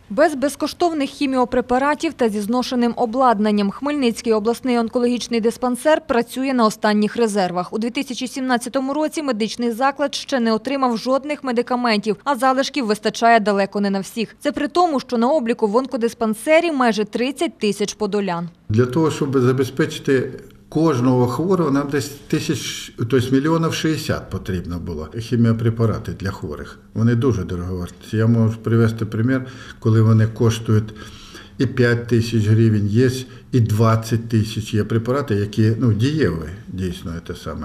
Без безкоштовних хіміопрепаратів та зі зношеним обладнанням Хмельницький обласний онкологічний диспансер працює на останніх резервах. У 2017 році медичний заклад ще не отримав жодних медикаментів, а залишків вистачає далеко не на всіх. Це при тому, що на обліку в онкодиспансері майже 30 тисяч подолян. Для того, щоб забезпечити кожного хворого, нам десь мільйонів 60 потрібно було хіміопрепарати для хворих. Вони дуже дороговартісні. Я можу привести приклад, коли вони коштують і 5 тисяч гривень, є і 20 тисяч. Є препарати, які дієві, дійсно, це саме.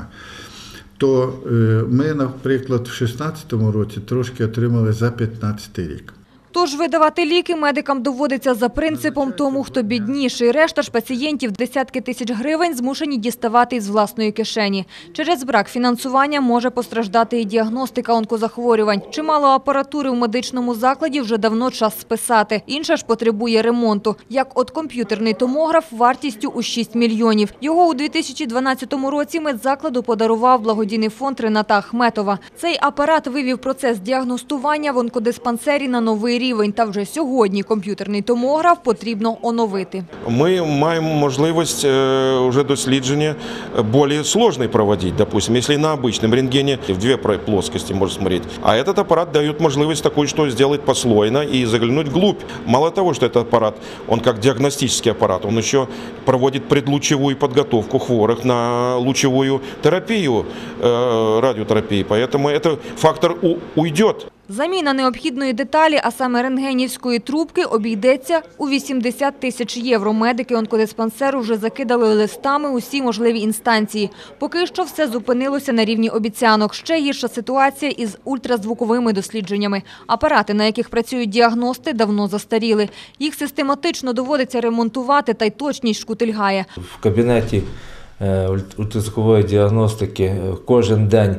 То ми, наприклад, в 2016 році трошки отримали за 2015 рік. Тож видавати ліки медикам доводиться за принципом тому, хто бідніший. Решта ж пацієнтів десятки тисяч гривень змушені діставати із власної кишені. Через брак фінансування може постраждати і діагностика онкозахворювань. Чимало апаратури в медичному закладі вже давно час списати. Інша ж потребує ремонту. Як от комп'ютерний томограф вартістю у 6 мільйонів. Його у 2012 році медзакладу подарував благодійний фонд Рената Ахметова. Цей апарат вивів процес діагностування в онкодиспансері на новий рівень. Та вже сьогодні комп'ютерний томограф потрібно оновити. Ми маємо можливість вже дослідження більш складні проводити. Допустим, якщо на звичайному рентгені в дві плоскості можна смотрети. А цей апарат дає можливість таку, що зробити послойно і заглянути вглубь. Мало того, що цей апарат, він як діагностичний апарат, він ще проводить предлучову підготовку хворих на лучову терапію, радіотерапію. Тому цей фактор уйде. Заміна необхідної деталі, а саме рентгенівської трубки, обійдеться у 80 тисяч євро. Медики онкодиспансеру вже закидали листами усі можливі інстанції. Поки що все зупинилося на рівні обіцянок. Ще гірша ситуація із ультразвуковими дослідженнями. Апарати, на яких працюють діагности, давно застаріли. Їх систематично доводиться ремонтувати, та й точність шкутильгає. В кабінеті ультразвукової діагностики кожен день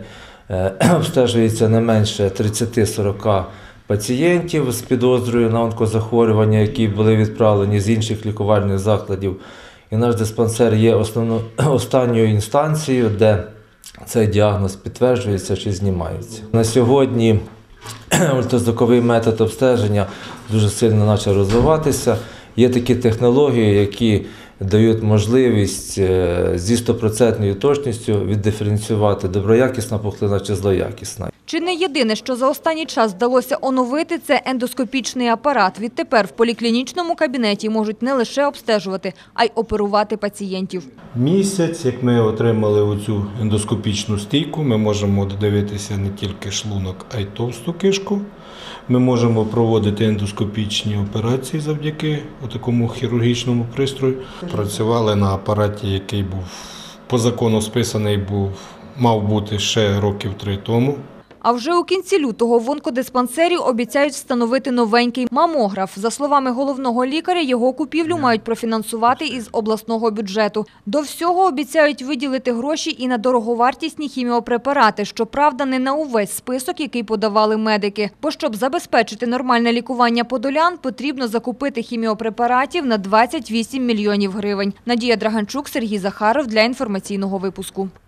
обстежується не менше 30-40 пацієнтів з підозрою на онкозахворювання, які були відправлені з інших лікувальних закладів. І наш диспансер є останньою інстанцією, де цей діагноз підтверджується чи знімається. На сьогодні ультразвуковий метод обстеження дуже сильно почав розвиватися. Є такі технології, які дають можливість зі 100% точністю віддиференціювати доброякісна пухлина чи злоякісна. Чи не єдине, що за останній час вдалося оновити – це ендоскопічний апарат. Відтепер в поліклінічному кабінеті можуть не лише обстежувати, а й оперувати пацієнтів. Місяць, як ми отримали оцю ендоскопічну стійку, ми можемо додивитися не тільки шлунок, а й товсту кишку. Ми можемо проводити ендоскопічні операції завдяки такому хірургічному пристрою. Працювали на апараті, який був по закону списаний, мав бути ще років 3 тому. А вже у кінці лютого в онкодиспансері обіцяють встановити новенький мамограф. За словами головного лікаря, його купівлю мають профінансувати із обласного бюджету. До всього обіцяють виділити гроші і на дороговартісні хіміопрепарати. Щоправда, не на увесь список, який подавали медики. Бо щоб забезпечити нормальне лікування подолян, потрібно закупити хіміопрепаратів на 28 мільйонів гривень. Надія Драганчук, Сергій Захаров для інформаційного випуску.